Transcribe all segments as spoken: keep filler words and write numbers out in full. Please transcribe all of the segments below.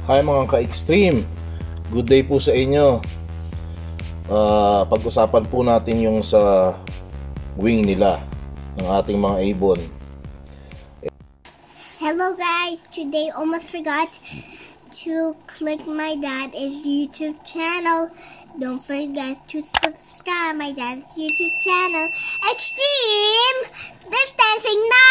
Hi mga ka-extreme, good day po sa inyo. uh, Pag-usapan po natin yung sa wing nila ng ating mga ibon. Hello guys, today almost forgot to click my dad's YouTube channel. Don't forget to subscribe my dad's YouTube channel. Extreme Distancing na!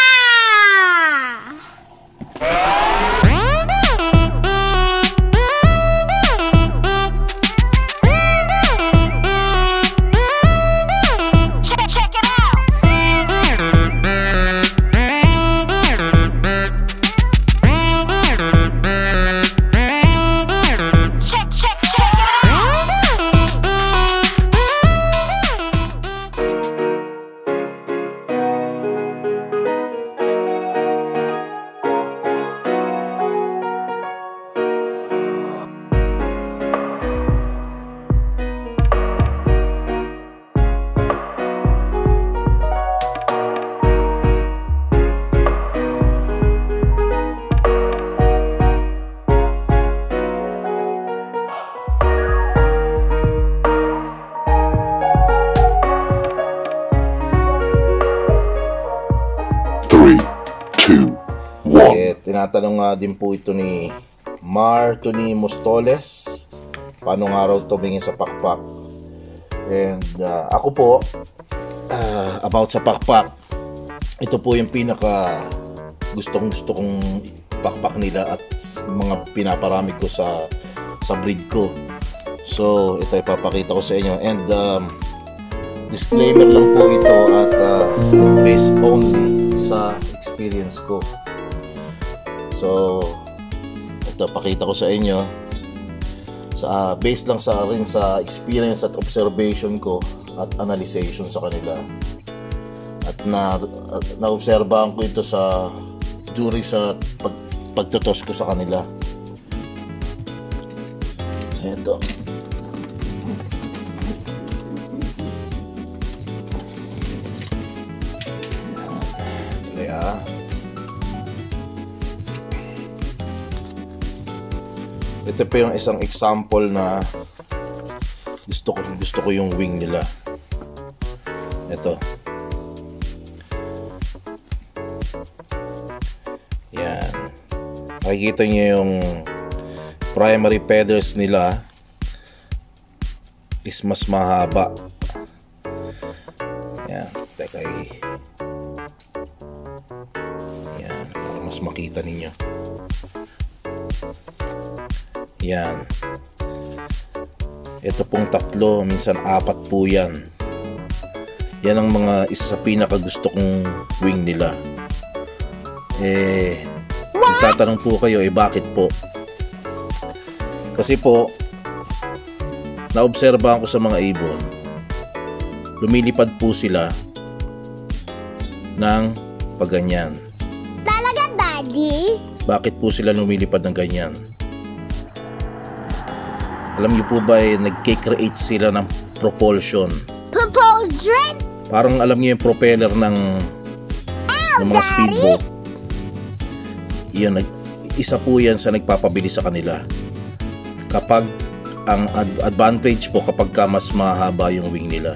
three, two, one. Eh, tinatanong nga din po ito ni Mar Tony Mostoles, paano nga raw tumingin sa pakpak. And uh, ako po, uh, about sa pakpak, ito po yung pinaka gustong gusto kong pakpak nila at mga pinaparami ko sa sa breed ko. So ito ipapakita ko sa inyo, and um, disclaimer lang po ito at uh, based only sa experience ko. So ito pakita ko sa inyo sa uh, based lang sa rin sa experience at observation ko at analyzation sa kanila. At na uh, naobserbahan ko ito sa during sa pag, pagtutos ko sa kanila. Ito. Kaya ito pa yung isang example na gusto ko gusto ko yung wing nila. Ito. Yan. Makikita niyo yung primary feathers nila is mas mahaba. Yan. Teka eh. Yan. Para mas makita ninyo. Yan. Ito pong tatlo, minsan apat po yan. Yan ang mga isa sa pinaka gusto kong wing nila. Eh, magtatanong po kayo, eh bakit po? Kasi po, naobserbahan ko sa mga ibon, lumilipad po sila ng pagganyan. Talaga, Daddy? Bakit po sila lumilipad ng ganyan? Alam niyo po ba, eh, nagke-create sila ng propulsion. Propulsion? Parang alam niyo yung propeller ng, ng mga speedboat. Yun, isa po yan sa nagpapabilis sa kanila. Kapag ang ad advantage po kapag ka mas mahaba yung wing nila.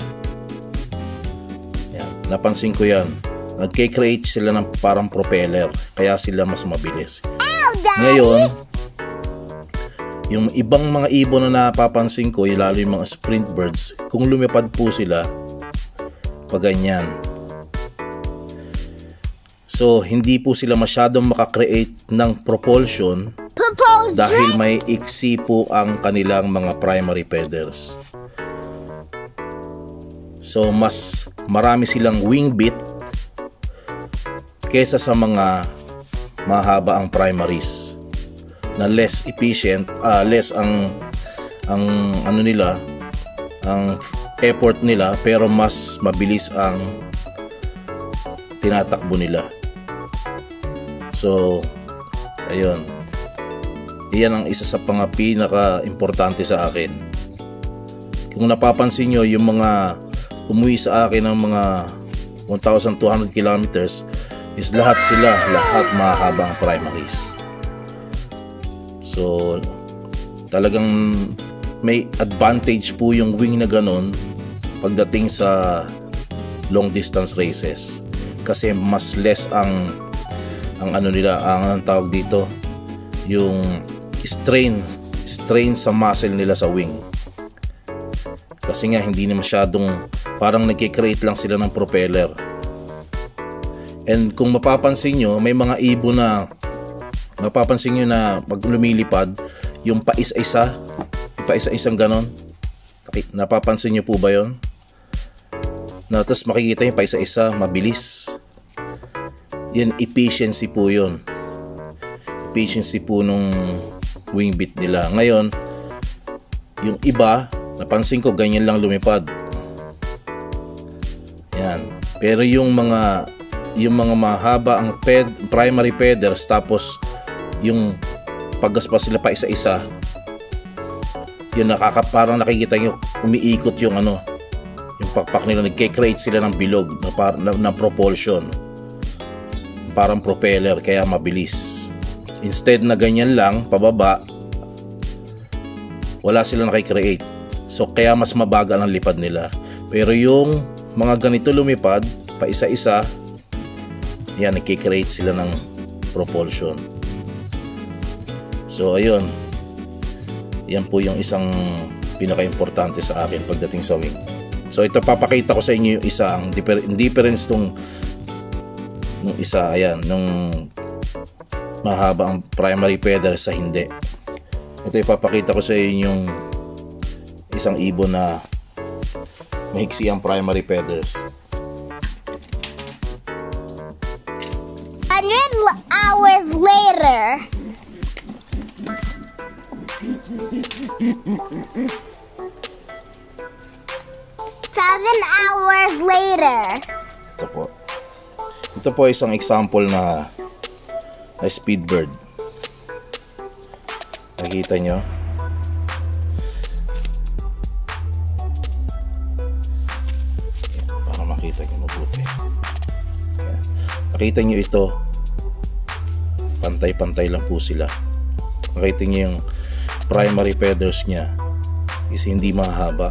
Yan, napansin ko yan. Nagke-create sila ng parang propeller, kaya sila mas mabilis. Ngayon, yung ibang mga ibon na napapansin ko, lalo yung mga sprint birds, kung lumipad po sila pag ganyan, so hindi po sila masyadong makakreate ng propulsion dahil may iksi po ang kanilang mga primary feathers. So mas marami silang wing beat kesa sa mga mahaba ang primaries na less efficient, uh, less ang ang ano nila, ang effort nila, pero mas mabilis ang tinatakbo nila. So ayun, iyan ang isa sa mga pinaka-importante sa akin. Kung napapansin nyo, yung mga umuwi sa akin ng mga one thousand two hundred kilometers is lahat sila, lahat mahabang primaries. So talagang may advantage po yung wing na ganon pagdating sa long distance races, kasi mas less ang ang ano nila, ang anong tawag dito, yung strain strain sa muscle nila sa wing. Kasi nga hindi na masyadong, parang nagki-create lang sila ng propeller. And kung mapapansin nyo, may mga ibon na mapapansin nyo na pag lumilipad, yung paisa-isa paisa-isang ganon, napapansin nyo po ba yon? Na tapos makikita yung paisa-isa, mabilis. Yan, efficiency po yun. Efficiency po nung wing beat nila. Ngayon, yung iba, napansin ko ganyan lang lumipad. Yan. Pero yung mga yung mga mahaba ang ped, primary feathers, tapos yung paggaspas sila pa isa-isa, yun, nakaka, parang nakikita nyo umiikot yung ano, yung pakpak nila, nagke-create sila ng bilog na, na, na propulsion, parang propeller, kaya mabilis. Instead na ganyan lang pababa, wala sila nakikreate, so kaya mas mabagal ang lipad nila. Pero yung mga ganito lumipad pa isa-isa, yan, nagke-create sila ng propulsion. So ayun, yan po yung isang pinaka-importante sa akin pagdating sa wing. So ito, papakita ko sa inyo yung isa, ang differ difference nung nung isa, ayan, nung mahaba ang primary feather sa hindi. Ito, ipapakita ko sa inyo yung isang ibon na mahiksi ang primary feathers. one hundred hours later. Seven hours later. Ito po. Ito po isang example na, na speed bird. Nakita nyo? Para makita nyo mabuti. Ayan. Nakita nyo ito. Pantay-pantay lang po sila. Nakita nyo yung primary feathers nya is hindi mahaba.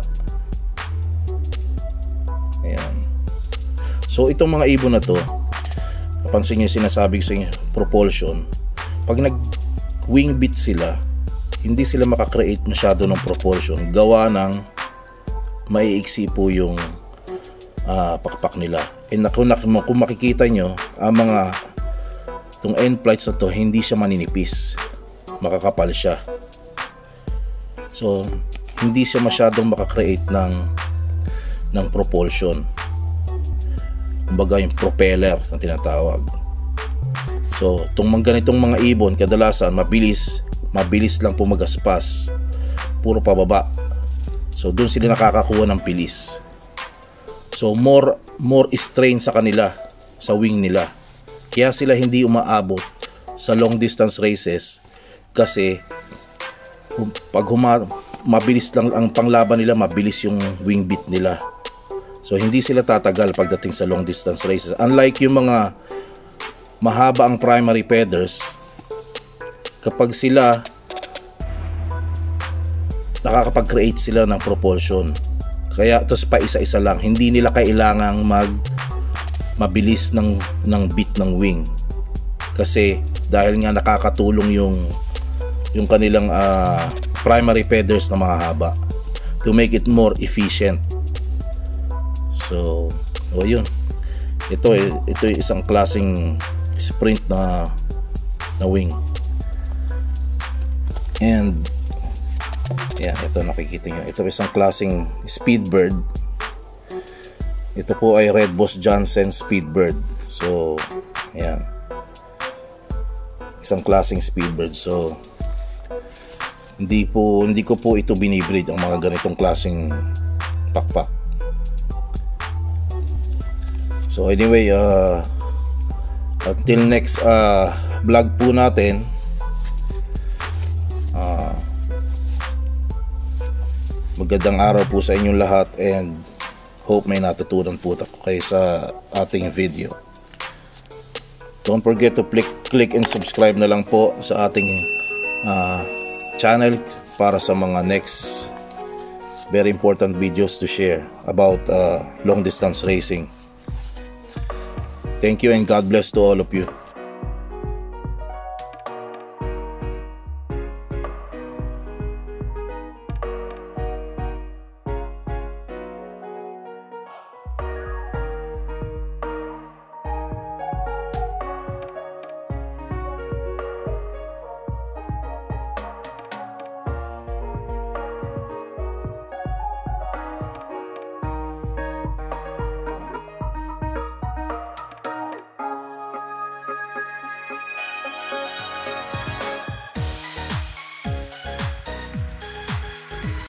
Ayan. So itong mga ibon na to, napansin nyo sinasabi ko sa inyo, propulsion. Pag nag wing beat sila, hindi sila makakreate masyado ng propulsion, gawa ng maiiksi po yung uh, pakpak nila. And kung, kung makikita nyo, ang mga itong end plates na to, hindi siya maninipis, makakapal siya. So hindi siya masyadong makakreate ng ng propulsion, kumbaga yung propeller na tinatawag. So itong mga ganitong mga ibon, kadalasan mabilis mabilis lang po magaspas, puro pababa. So doon sila nakakakuha ng bilis. So more more strain sa kanila, sa wing nila, kaya sila hindi umaabot sa long distance races, kasi pag huma, mabilis lang ang panglaban nila, mabilis yung wing beat nila. So hindi sila tatagal pagdating sa long distance races. Unlike yung mga mahaba ang primary feathers, kapag sila nakakapag-create sila ng propulsion, kaya ito pa isa-isa lang, hindi nila kailangang mag mabilis ng ng beat ng wing, kasi dahil nga nakakatulong yung yung kanilang uh, primary feathers na mahaba to make it more efficient. So o yun, ito eh, ito yung isang klaseng sprint na na wing. And yeah, ito nakikita nyo, ito isang klaseng speed bird. Ito po ay Red Boss Johnson speed bird. So ayan, isang klaseng speed bird. So hindi po hindi ko po ito binibreed, ang mga ganitong klaseng pakpak. So anyway, uh, until next uh, vlog po natin, uh, magandang araw po sa inyong lahat, and hope may natutunan po kayo sa ating video. Don't forget to click, click and subscribe na lang po sa ating uh, channel para sa mga next very important videos to share about uh, long distance racing. Thank you and God bless to all of you.